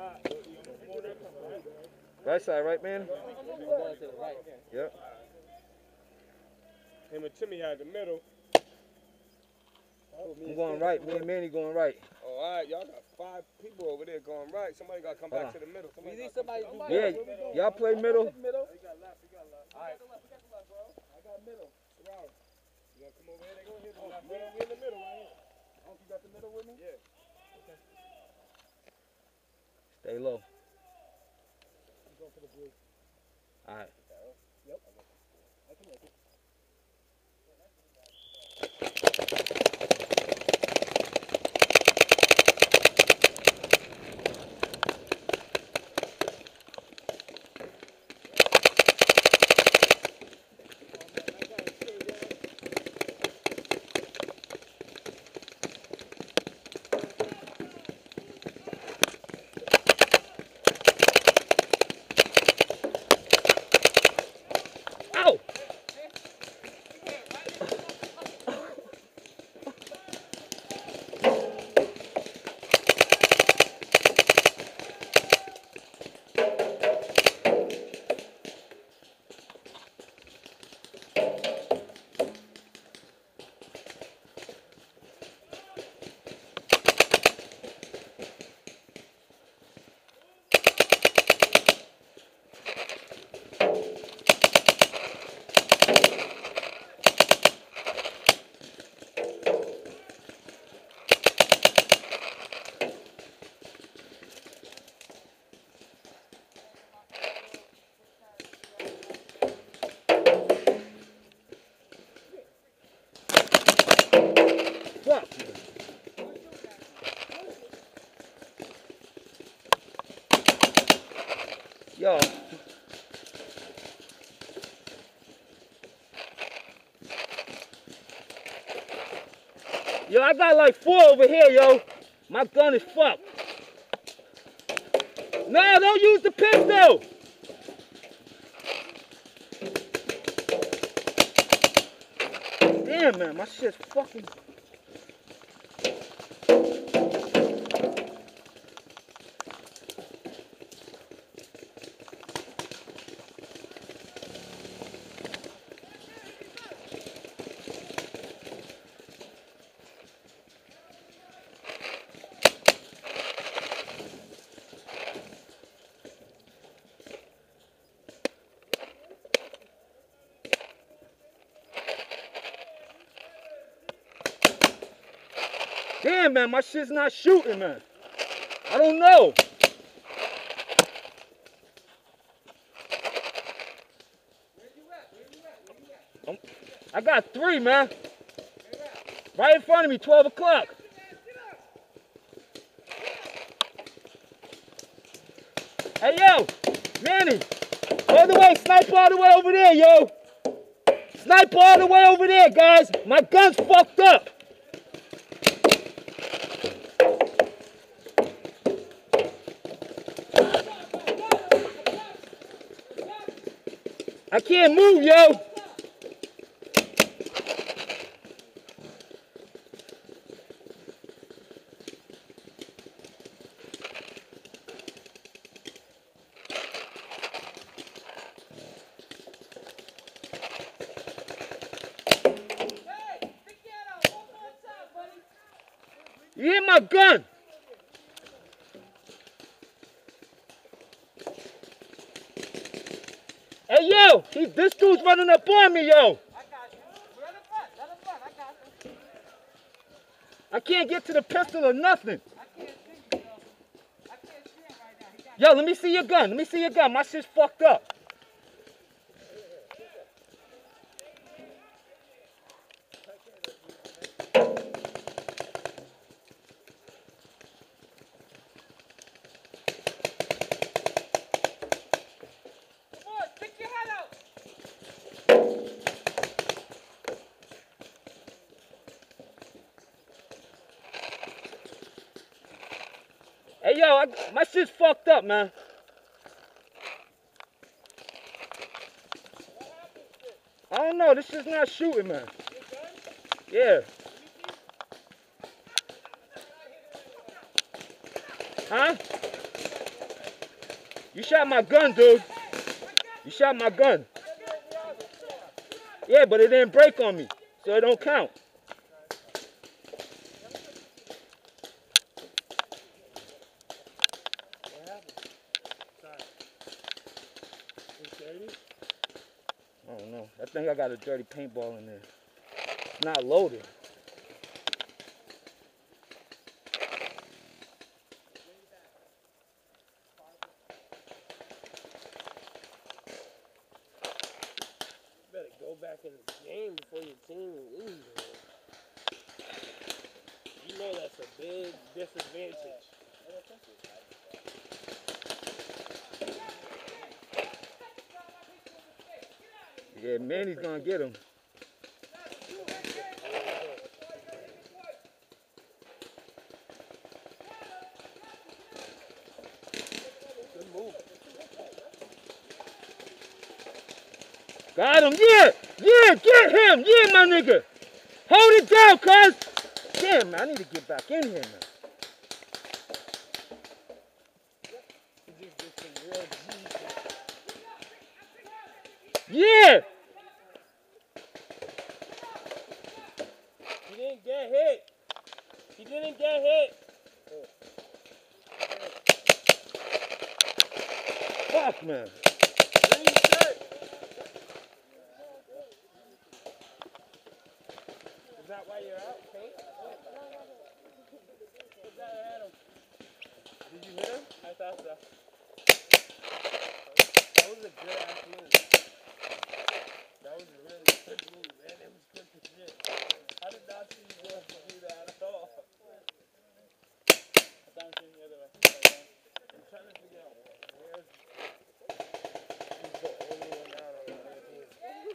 Right side, right, man? Yep. Him and Timmy had the middle. I'm going right. Me and Manny going right. Oh, all right, y'all got 5 people over there going right. Somebody got to come back to the middle. We need somebody to do Yeah, y'all play middle. middle. All right. I got middle. Around. You gonna come over here? They gonna hit the left. We in the middle right here. Oh, you got the middle with me? Yeah. Stay low. You go for the blue. All right. Yep. I can make it. Ow! Fuck. Yo. Yo, I got like 4 over here, yo. My gun is fucked. No, don't use the pistol. Damn, man, my shit's fucking... Damn, man, my shit's not shooting, man. I don't know. I got 3, man. Right in front of me, 12 o'clock. Hey, yo, Manny, all the way, snipe all the way over there, yo. Snipe all the way over there, guys. My gun's fucked up. I can't move, yo. You hit my gun. Hey, yo, this dude's running up on me, yo. I got you. Let him run. Let him run. I got you. I can't get to the pistol or nothing. I can't see you, yo. I can't see him right now. He got Yo, let me see your gun. Let me see your gun. My shit's fucked up. Come on, stick your head out. Hey, yo, my shit's fucked up, man. I don't know. This shit's not shooting, man. Yeah. Huh? You shot my gun, dude. You shot my gun. Yeah, but it didn't break on me, so it don't count. I don't know. I think I got a dirty paintball in there. It's not loaded. Better go back in the game before your team loses. You know that's a big disadvantage. Yeah, Manny's gonna get him. Good move. Got him, yeah! Yeah, get him! Yeah, my nigga! Hold it down, cuz! Damn, man, I need to get back in here, man. You just get some real G. Yeah! He didn't get hit. He didn't get hit. Fuck, man. Green shirt. Is that why you're out, Pete? Put that at him. Did you hit him? I thought so. That was a good ass move. That was a really good move, man. It was quick as shit. I did not see you going to do that at all. I thought it was the other way. I'm trying to figure out where's he's the only one out on the other team.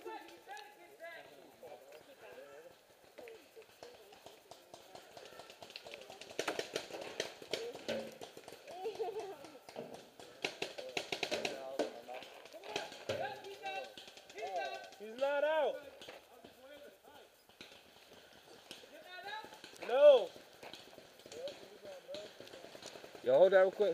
He's not out. No. Yo, hold that real quick.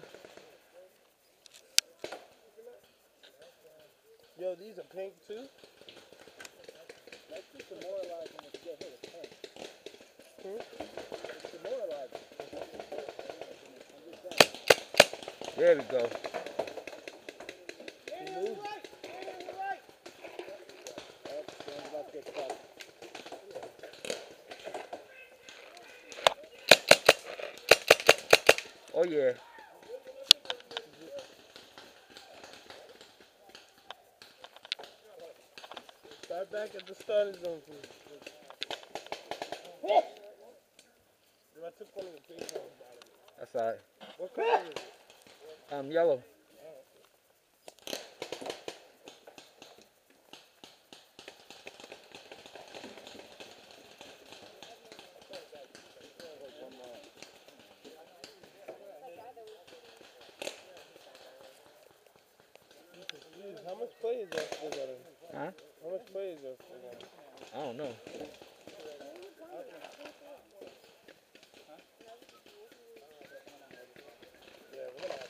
Yo, these are pink too? That's just demoralizing if you get hit with paint. It's demoralizing. I'm just saying. There we go. He moved. That's about to get stuck. Oh, yeah. Start back at the starting zone, please. I took one of the pink ones out of it. That's all right. What color is it? Yellow. How much play is there still got in? Huh? How much play is there still got in? I don't know. Yeah, we're gonna have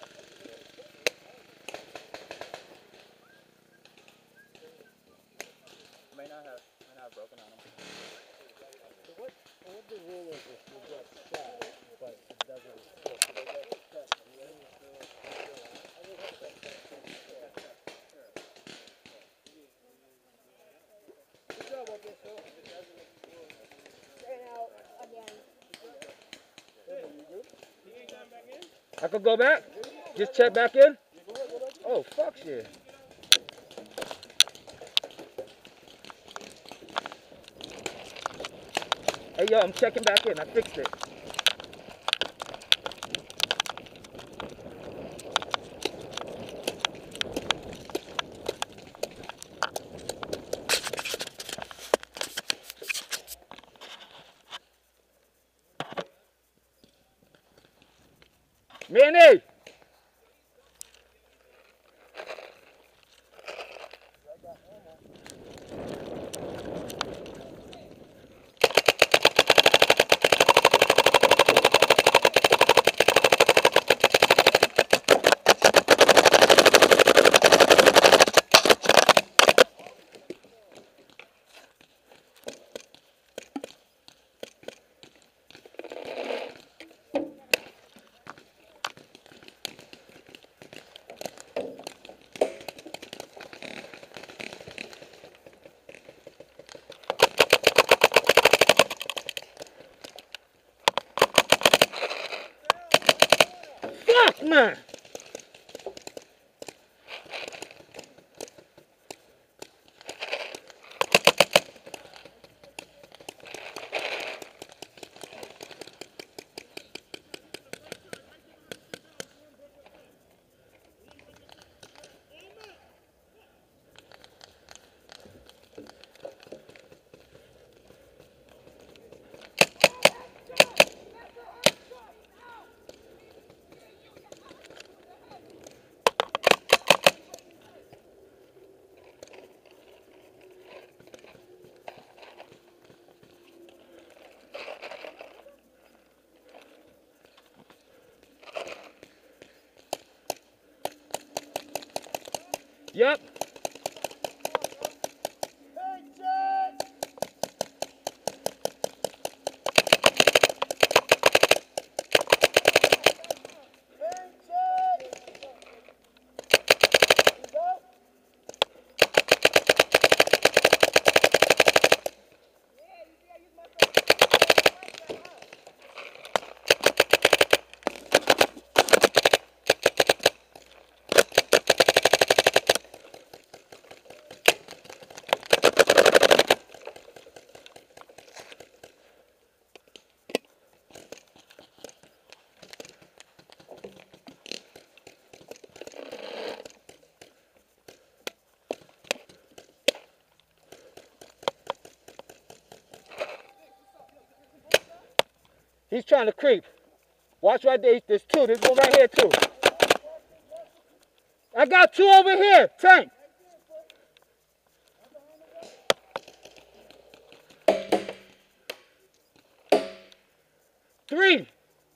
Might not have broken on him. So what the rule is if you get shot, but it doesn't stick? Good job, okay, so Ran out again. he ain't coming back in? I could go back? Just check back in? Oh, fuck shit. Hey, yo, I'm checking back in. I fixed it. Manny! Fuck, man. Yep. He's trying to creep. Watch right there. There's two. There's one right here, too. I got two over here. Tank. Three.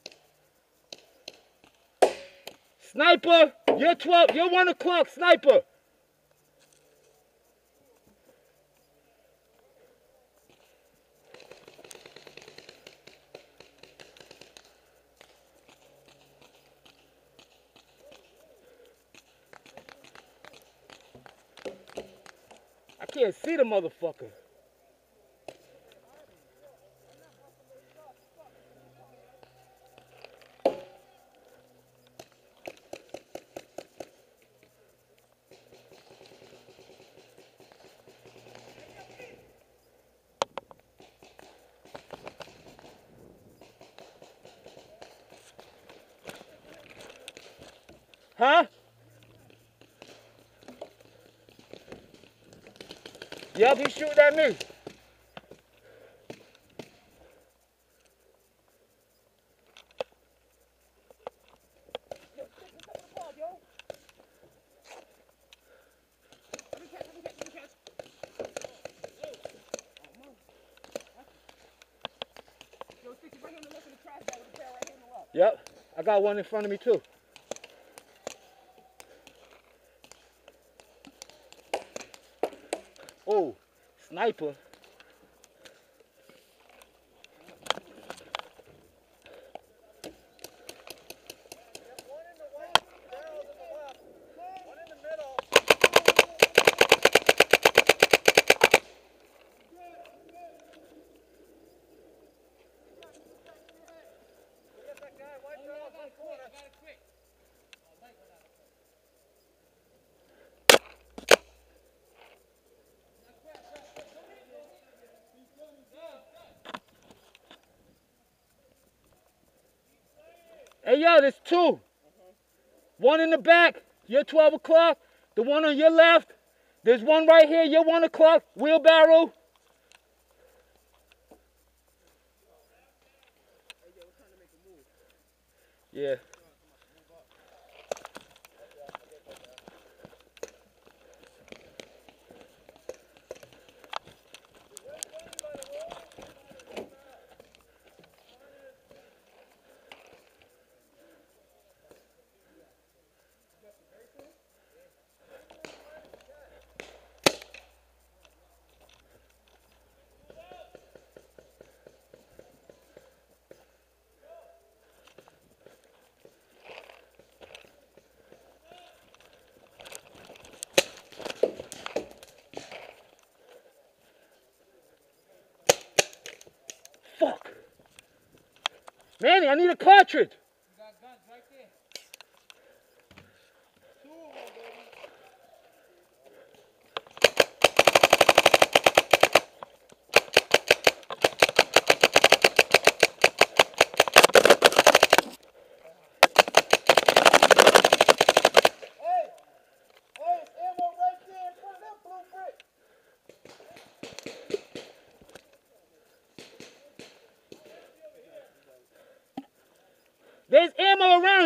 Sniper. You're 12. You're 1 o'clock. Sniper. I can't see the motherfucker. Huh? Yep, he's shooting at me. Yep, I got one in front of me too. Oh, sniper. Hey, yo, there's two. One in the back, you're 12 o'clock. The one on your left, there's one right here, you're 1 o'clock. Wheelbarrow. Yeah. Fuck. Manny, I need a cartridge. You got guns right there.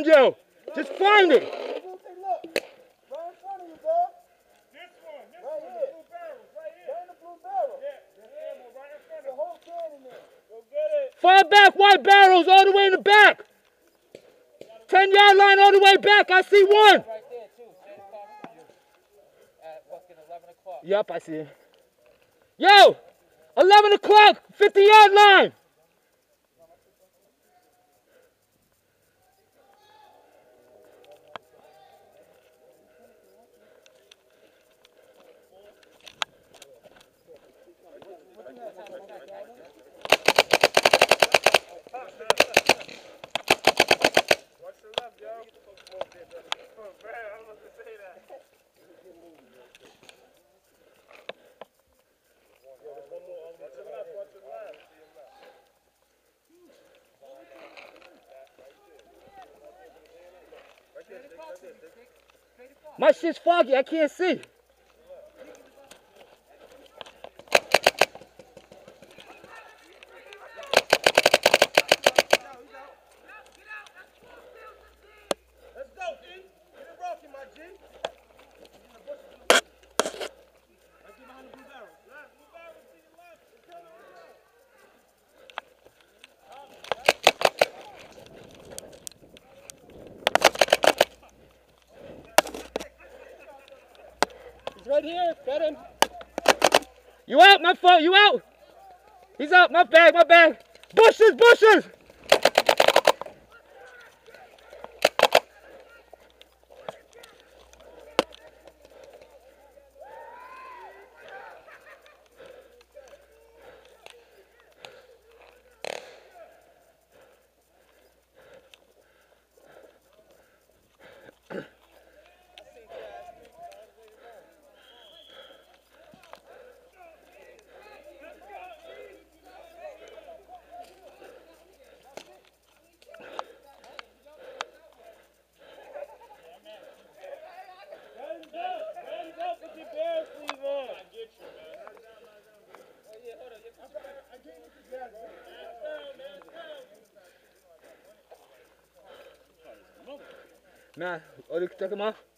found you. Just find it. Look, right in front of you, bro. This one, Right the here. blue barrels, right here. Right in the blue barrel. Yeah, there's ammo right in front The of whole can in there. Go get it. Far back, white barrels all the way in the back. 10-yard line all the way back. I see one. Right there, too. Straight across from you. At fucking 11 o'clock. Yep, I see it. Yo, 11 o'clock, 50-yard line. Watch the left, yo. Oh, man, I was about to say that. Watch the left, watch the left. My shit's foggy, I can't see. Let's go, E. Get it rocking, my G. Right behind the blue barrel. Left, blue barrel to your left. Turn around. He's right here. Get him. You out, my fault, you out. He's out, my bag, my bag. Bushes, bushes. Hands up with your bare sleeve on. I get you, man. Man, oh, you can take him off?